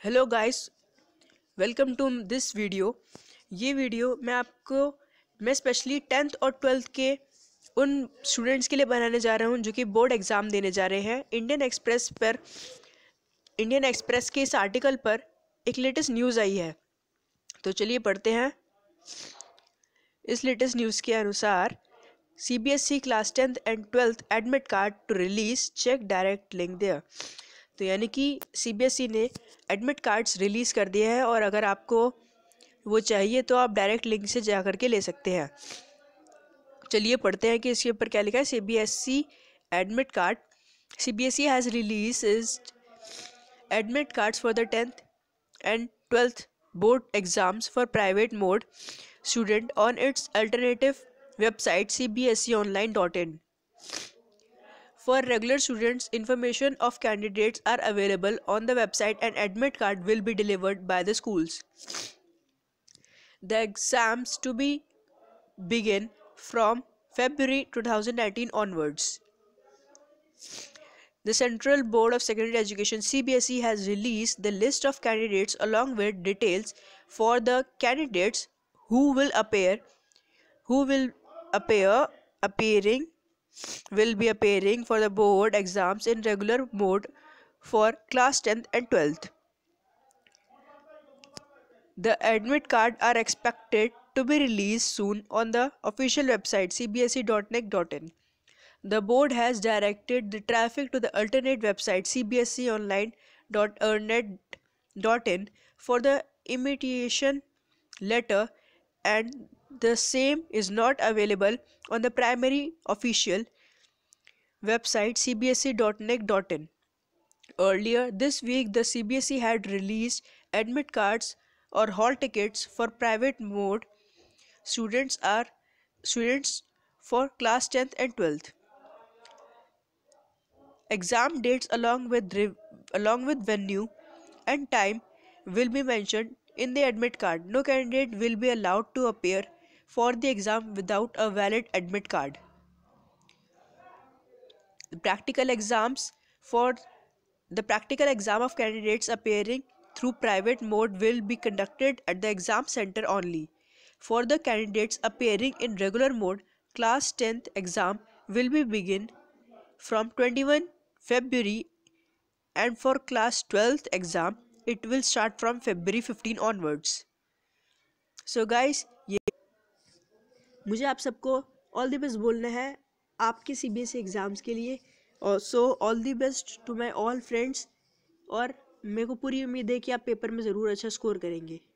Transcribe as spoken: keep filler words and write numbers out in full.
Hello guys, welcome to this video. ये video मैं आपको मैं स्पेशली टेंथ और ट्वेल्थ के उन स्टूडेंट्स के लिए बनाने जा रहा हूँ जो कि बोर्ड एग्ज़ाम देने जा रहे हैं। इंडियन एक्सप्रेस पर इंडियन एक्सप्रेस के इस आर्टिकल पर एक लेटेस्ट न्यूज़ आई है, तो चलिए पढ़ते हैं। इस लेटेस्ट न्यूज़ के अनुसार C B S E class tenth and twelfth admit card to release, check direct link there. तो यानी कि सी बी एस ई ने एडमिट कार्ड्स रिलीज़ कर दिए हैं और अगर आपको वो चाहिए तो आप डायरेक्ट लिंक से जा कर के ले सकते हैं। चलिए पढ़ते हैं कि इसके ऊपर क्या लिखा है। C B S E admit card C B S E has release admit cards for the tenth and twelfth board exams for private mode student on its alternative website c b s e online dot in. For regular students, information of candidates are available on the website and admit card will be delivered by the schools. The exams to be begin from February twenty nineteen onwards. The Central Board of Secondary Education C B S E has released the list of candidates along with details for the candidates who will appear who will appear appearing will be appearing for the board exams in regular mode for class tenth and twelfth. The admit cards are expected to be released soon on the official website c b s e dot n e c dot in. The board has directed the traffic to the alternate website c b s e online dot earnet dot in for the invitation letter, and the same is not available on the primary official website c b s e dot n e c dot in. Earlier this week, the C B S E had released admit cards or hall tickets for private mode students are students for class tenth and twelfth. Exam dates along with along with venue and time will be mentioned in the admit card. No candidate will be allowed to appear for the exam without a valid admit card. The practical exams for the practical exam of candidates appearing through private mode will be conducted at the exam center only. For the candidates appearing in regular mode, class tenth exam will be begin from twenty-first February, and for class twelfth exam it will start from February fifteenth onwards. So guys, ये मुझे आप सबको all the best बोलना है आपके C B S E exams के लिए। और so all the best to my all friends, और मेरे को पूरी उम्मीद है कि आप पेपर में ज़रूर अच्छा स्कोर करेंगे।